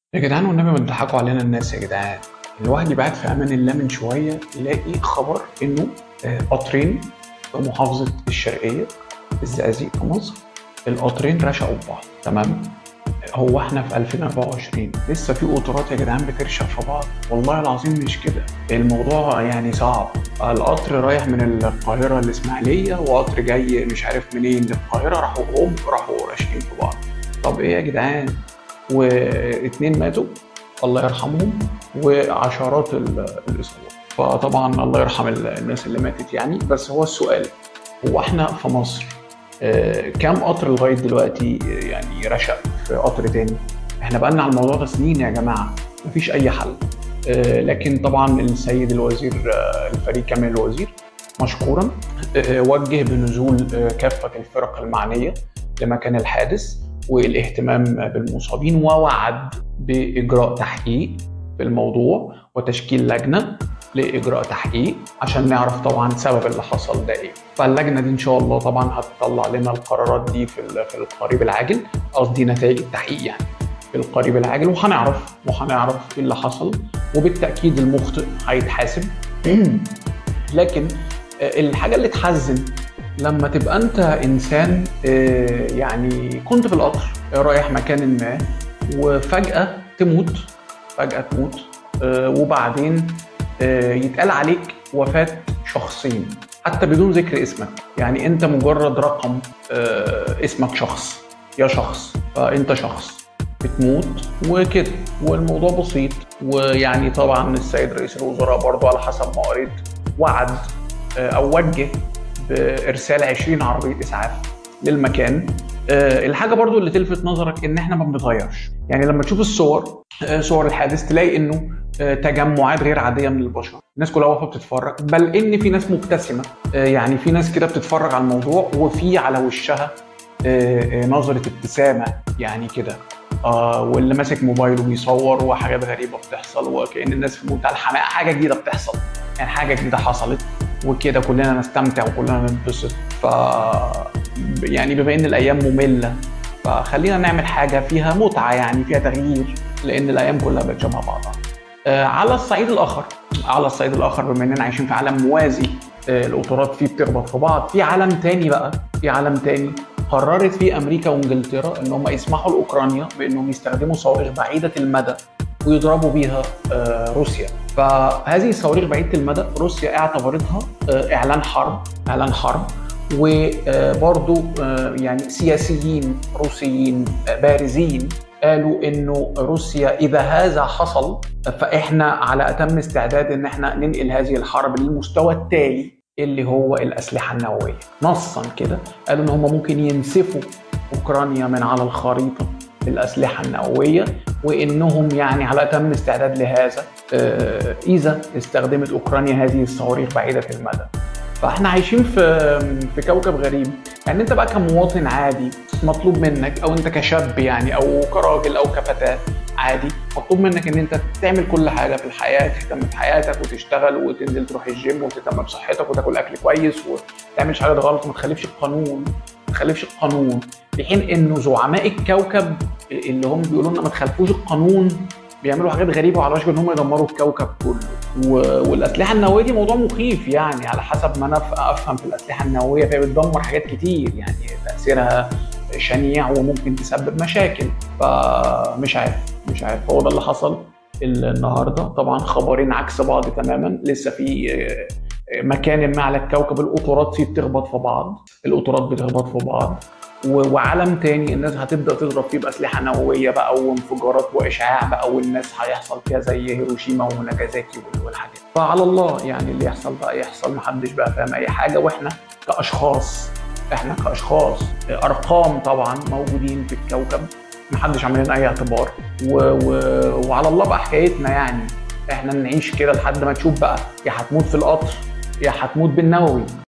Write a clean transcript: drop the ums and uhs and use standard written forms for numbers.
يا جدعان والنبي ما تضحكوا علينا الناس يا جدعان. الواحد يبعت في امان الله من شويه يلاقي خبر انه قطرين في محافظه الشرقيه الزقازيق في مصر. القطرين رشقوا ببعض. تمام. هو احنا في 2024 لسه في قطارات يا جدعان بترشق في بعض؟ والله العظيم مش كده. الموضوع يعني صعب. القطر رايح من القاهره الاسماعيليه وقطر جاي مش عارف منين للقاهره، راحوا راشقين في بعض. طب ايه يا جدعان؟ واتنين ماتوا الله يرحمهم، وعشرات الاصابات. فطبعا الله يرحم الناس اللي ماتت يعني. بس هو السؤال، هو احنا في مصر كام قطر لغايه دلوقتي يعني رشق في قطر تاني؟ احنا بقالنا على الموضوع ده سنين يا جماعه، مفيش اي حل. لكن طبعا السيد الوزير الفريق كامل الوزير مشكورا وجه بنزول كافه الفرق المعنيه لمكان الحادث والاهتمام بالمصابين، ووعد بإجراء تحقيق في الموضوع وتشكيل لجنة لإجراء تحقيق عشان نعرف طبعا سبب اللي حصل ده إيه. فاللجنة دي إن شاء الله طبعا هتطلع لنا القرارات دي في القريب العاجل، قصدي نتائج التحقيق يعني في القريب العاجل، وهنعرف إيه اللي حصل، وبالتأكيد المخطئ هيتحاسب. لكن الحاجة اللي تحزن لما تبقى انت انسان يعني كنت في القطر رايح مكان ما وفجأة تموت، وبعدين يتقال عليك وفاة شخصين حتى بدون ذكر اسمك. يعني انت مجرد رقم، اسمك شخص، فانت شخص بتموت وكده، والموضوع بسيط. ويعني طبعا السيد رئيس الوزراء برضو على حسب ما قريت وعد او وجه بارسال 20 عربيه اسعاف للمكان. الحاجه برضو اللي تلفت نظرك ان احنا ما بنتغيرش. يعني لما تشوف صور الحادث تلاقي انه تجمعات غير عاديه من البشر، الناس كلها واقفه بتتفرج، بل ان في ناس مبتسمه. يعني في ناس كده بتتفرج على الموضوع وفي على وشها نظره ابتسامه يعني كده. واللي ماسك موبايله بيصور، وحاجات غريبه بتحصل، وكأن الناس في منتهى الحماقه، حاجه جديده بتحصل، يعني حاجه جديده حصلت وكده، كلنا نستمتع وكلنا ننبسط. يعني بما ان الايام ممله فخلينا نعمل حاجه فيها متعه، يعني فيها تغيير، لان الايام كلها بقت شبه بعضها. على الصعيد الاخر بما اننا عايشين في عالم موازي القطارات فيه بتخبط في بعض، في عالم تاني قررت فيه امريكا وانجلترا ان هم يسمحوا لاوكرانيا بانهم يستخدموا صواريخ بعيده المدى ويضربوا بيها روسيا. فهذه الصواريخ بعيده المدى روسيا اعتبرتها اعلان حرب. وبرضو يعني سياسيين روسيين بارزين قالوا انه روسيا اذا هذا حصل فاحنا على اتم استعداد ان احنا ننقل هذه الحرب للمستوى التالي اللي هو الاسلحه النوويه. نصا كده قالوا ان هم ممكن ينسفوا اوكرانيا من على الخريطه الاسلحه النوويه، وانهم يعني على اتم استعداد لهذا اذا استخدمت اوكرانيا هذه الصواريخ بعيده المدى. فاحنا عايشين في كوكب غريب. يعني انت بقى كمواطن عادي مطلوب منك، او انت كشاب يعني، او كراجل او كفتاه عادي، مطلوب منك ان انت تعمل كل حاجه في الحياه، تهتم بحياتك وتشتغل وتنزل تروح الجيم وتهتم بصحتك وتاكل اكل كويس وما تعملش حاجه غلط وما تخالفش القانون. في حين انه زعماء الكوكب اللي هم بيقولوا لنا ما تخالفوش القانون بيعملوا حاجات غريبه وعلى وشك ان هم يدمروا الكوكب كله. والاسلحه النوويه دي موضوع مخيف، يعني على حسب ما انا افهم في الاسلحه النوويه، فهي بتدمر حاجات كتير، يعني تاثيرها شنيع وممكن تسبب مشاكل. فمش عارف هو ده اللي حصل النهارده. طبعا خبرين عكس بعض تماما. لسه في مكان ما على الكوكب القطارات فيه بتخبط في بعض، وعالم تاني الناس هتبدا تضرب فيه باسلحه نوويه بقى وانفجارات واشعاع بقى، والناس هيحصل فيها زي هيروشيما وناجازاكي والحاجات. فعلى الله يعني اللي يحصل بقى يحصل، محدش بقى فاهم اي حاجه. واحنا كاشخاص ارقام طبعا موجودين في الكوكب، محدش عامل لنا اي اعتبار. وعلى الله بقى حكايتنا، يعني احنا نعيش كده لحد ما تشوف بقى، يا هتموت في القطر يا هتموت بالنووي.